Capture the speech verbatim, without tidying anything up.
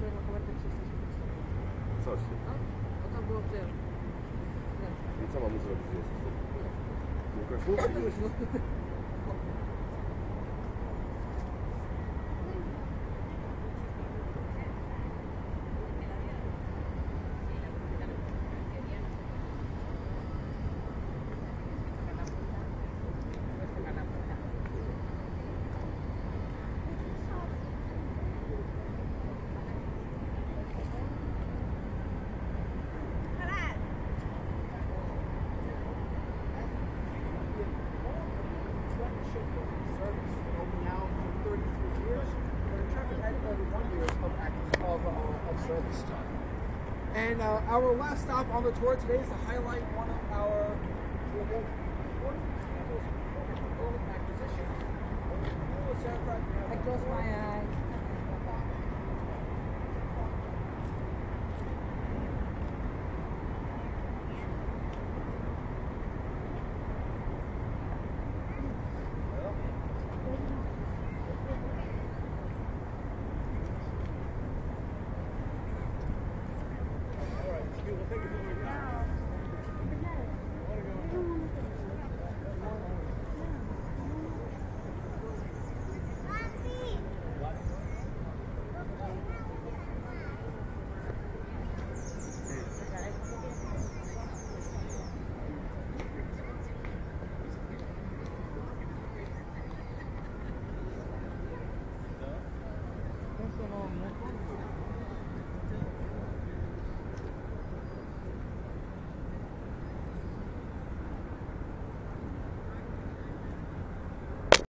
Co się? O tam było w tym. I co mamy zrobić? Łukaszu? And uh, our last stop on the tour today is to highlight one of our early acquisitions. I close my eyes. Thank you.